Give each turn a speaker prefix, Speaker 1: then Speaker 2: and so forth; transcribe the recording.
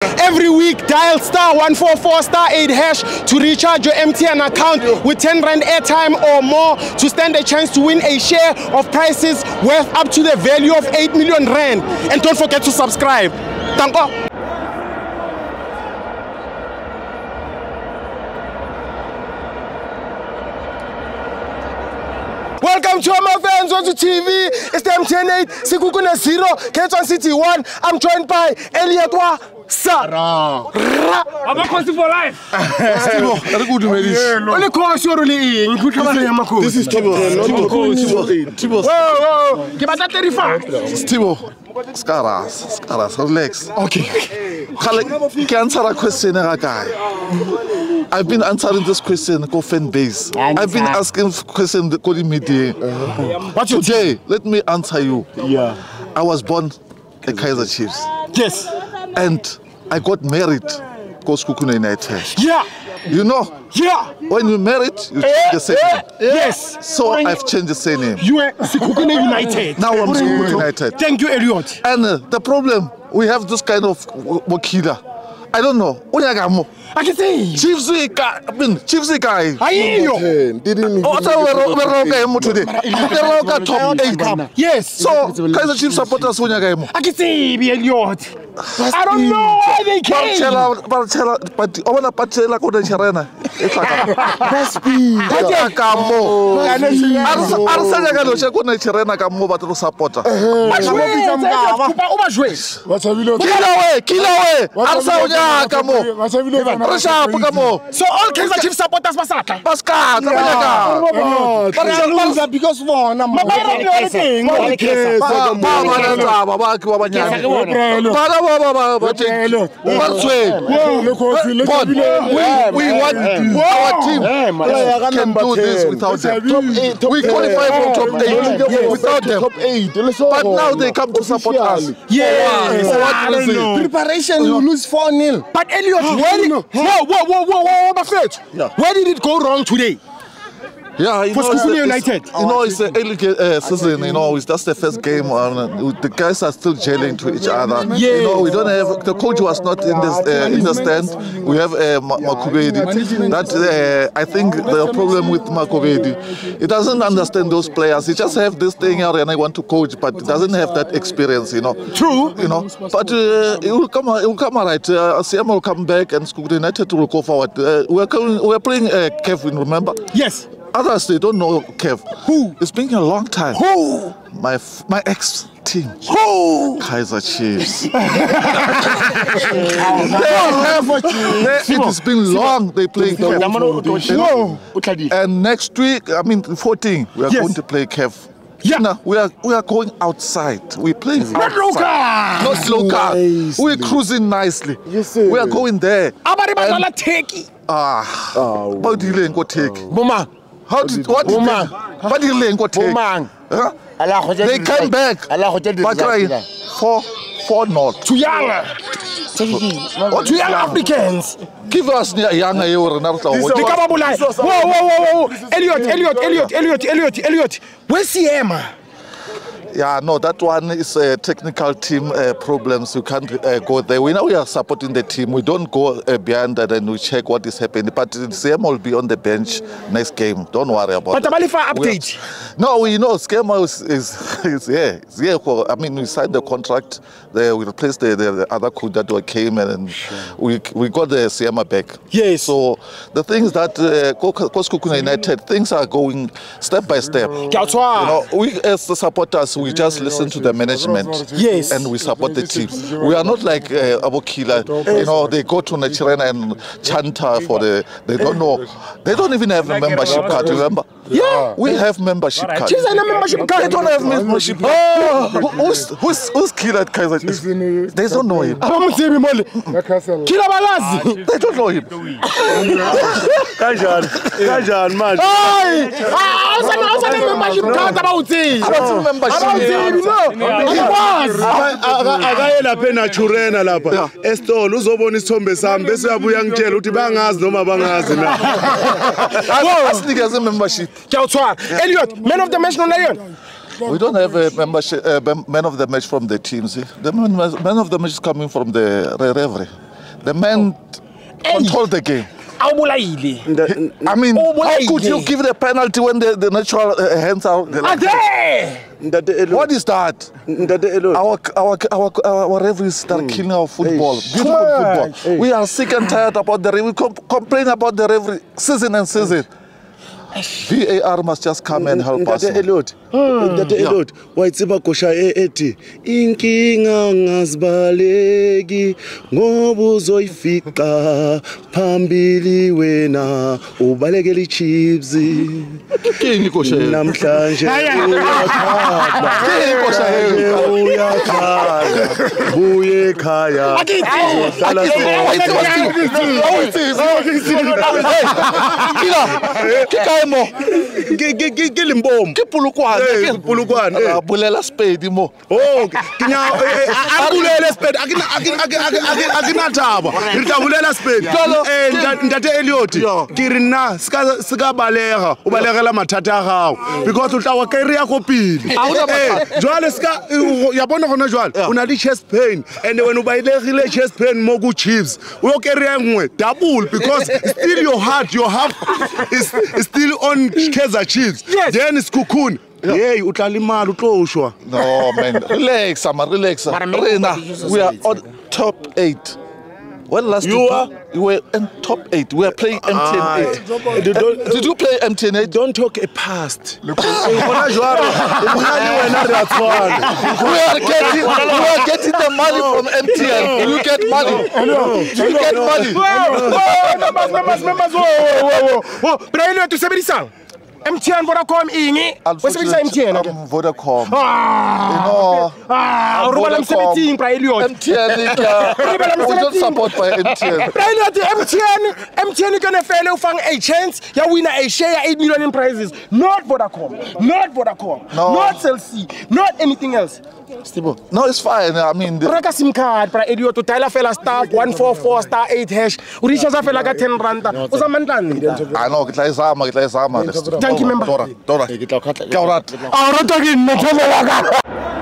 Speaker 1: Every week, dial *144*8# to recharge your MTN account with 10 Rand airtime or more to stand a chance to win a share of prizes worth up to the value of 8 million Rand. And don't forget to subscribe. Danko. Welcome to my fans on TV. It's the MTN 8, Sikukuna 0, K1 City 1. I'm joined by Elliot Sarah.
Speaker 2: I'm a concept for life.
Speaker 1: Only course you're really in.
Speaker 3: This is Tibo. Tibo.
Speaker 1: Whoa. Give us that 35.
Speaker 3: Tibo. Scaras, relax.
Speaker 1: Okay.
Speaker 3: Can answer a question, guy. I've been answering this question go fan base. I've been asking questions calling media.
Speaker 1: What's your
Speaker 3: today? Let me answer you.
Speaker 1: Yeah.
Speaker 3: I was born a Kaizer Chiefs.
Speaker 1: Yes.
Speaker 3: And I got married. Sikukuna United.
Speaker 1: Yeah.
Speaker 3: You know?
Speaker 1: Yeah.
Speaker 3: When you married, you change the surname.
Speaker 1: Yes.
Speaker 3: So I've changed the surname.
Speaker 1: You were Sikukuna United.
Speaker 3: Now I'm Sikukuna United.
Speaker 1: Thank you, Elliot.
Speaker 3: And the problem, we have this kind of wakila. I don't know.
Speaker 1: I can say.
Speaker 3: Chiefs guy.
Speaker 1: I hear you.
Speaker 3: Top 8.
Speaker 1: Yes.
Speaker 3: So Kaizer Chiefs supporters
Speaker 1: I can say, Elliot. I don't know why they came.
Speaker 3: But I want to patela ko de Chirena.
Speaker 1: That's speed.
Speaker 3: Supporter.
Speaker 1: So all Kaizer Chiefs supporters Basaka. Because
Speaker 3: we want our team can do this without them. We qualify for top 8 without them. But now they come to support us.
Speaker 1: Yes. Preparation, you lose 4-0. But Elliot, where did it go wrong today?
Speaker 3: Yeah,
Speaker 1: for Sikukuna United.
Speaker 3: You know, it's an early season. You know, it's just the first game. The guys are still gelling to each other.
Speaker 1: Yeah.
Speaker 3: You know, we don't have the coach was not in the stand. We have Makubedi. That I think the problem with Makubedi, he doesn't understand those players. He just have this thing out and I want to coach, but he doesn't have that experience. You know.
Speaker 1: True.
Speaker 3: You know, but it will come. It will come alright. CM will come back and Sikukuna United will go forward. We are playing Kevin. Remember?
Speaker 1: Yes.
Speaker 3: Others, they don't know Kev.
Speaker 1: Who?
Speaker 3: It's been a long time.
Speaker 1: Who?
Speaker 3: My ex-team.
Speaker 1: Who?
Speaker 3: Kaizer Chiefs. It has been long they play Kev. And next week, 14, we are going to play Kev.
Speaker 1: Yeah.
Speaker 3: Now, we are going outside. We play
Speaker 1: not local.
Speaker 3: Not local. We're cruising nicely.
Speaker 1: Yes, sir.
Speaker 3: We are going there.
Speaker 1: But
Speaker 3: you go take.
Speaker 1: Mama.
Speaker 3: What did you take? Huh? They came back. But 4-0.
Speaker 1: Too young. Too young Africans.
Speaker 3: Give us the young
Speaker 1: Elliot. Where's CM?
Speaker 3: Yeah, no, that one is technical team problems. You can't go there. We are supporting the team. We don't go behind that and we check what is happening. But CM will be on the bench next game. Don't worry about it.
Speaker 1: But Abalifa update.
Speaker 3: No, we know Skema is here. It's here. We signed the contract. We replaced the other coach that came and we got the CM back.
Speaker 1: Yes.
Speaker 3: So the things that Sikukuna United, things are going step by step. You know, we as the supporters, we just listen to the management.
Speaker 1: Yes.
Speaker 3: And we support the team. We are not like Abokila. You know, they go to Nichirena and chanta for the. They don't know. They don't even have a membership card. Remember?
Speaker 1: Yeah.
Speaker 3: We have membership card.
Speaker 1: She's a membership card.
Speaker 3: They don't have membership card. Who's killer at Kaizer? They don't know him.
Speaker 1: They
Speaker 3: don't know him.
Speaker 1: Kajan, man. Membership card about it.
Speaker 4: Akayela phena churena lapha esitolo uzobona isithombe sami bese uyabuya ngitshela ukuthi bangazi noma bangazi na.
Speaker 3: Asinikeze membership.
Speaker 1: Elliot, man of the match non-Lion.
Speaker 3: We don't have a membership man of the match from the teams. The man of the match is coming from the referee. The man controlled the game. I mean, how could you give the penalty when the natural hands are like what is that? Our referees start killing our football. Beautiful football. We are sick and tired about the referee. We complain about the referee season and season. VAR must just come and help us.
Speaker 4: Elot, wayitsiba gosha ethi inkinga ngazibaleki ngoba uzoyifiqa phambili wena ubalekela ichips
Speaker 3: Kini gosha
Speaker 4: namhlanje uyakhala buye ekhaya Kilimbomo Pulukwane
Speaker 3: bulela spade mo
Speaker 4: kinya abulela spade akinathaba ngitabulela spade ntate Elliot kirina sika baleha ubalekela mathatha gago because utla wa career ko pile jwale sika yabona gona jwale una di chest pain and when ubayilegile chest pain mo ku chips uyo career ngwe double because still your heart your half is still on Kaizer Chiefs then it's cocoon. Hey, utlalimali uxoshwa.
Speaker 3: No man, relax, relax. Rena, we are on top 8. When last you were in top 8. We are playing MTN 8. Did you play MTN 8?
Speaker 4: Don't talk a past.
Speaker 3: We are getting the money from MTN. You get money. You get money.
Speaker 1: MTN Vodacom ingi. Wasebenzisa MTN ake.
Speaker 3: Vodacom.
Speaker 1: Urubala msebenzi pra Elliot.
Speaker 3: MTN we don't support by MTN.
Speaker 1: MTN gonna fail ufang a chance ya winner a share 8 million in prizes. Not Vodacom. Not Cell C. Not anything else.
Speaker 3: Stibo. No, it's fine. I mean,
Speaker 1: reka SIM card pra Elliot to tala fela star 144 star 8 hash. Urisha za fela ka 10 rand. Usamandlani.
Speaker 3: I know, kitla izama.
Speaker 1: Thank you, member.
Speaker 3: Dora.
Speaker 1: Awurataki nethele waka.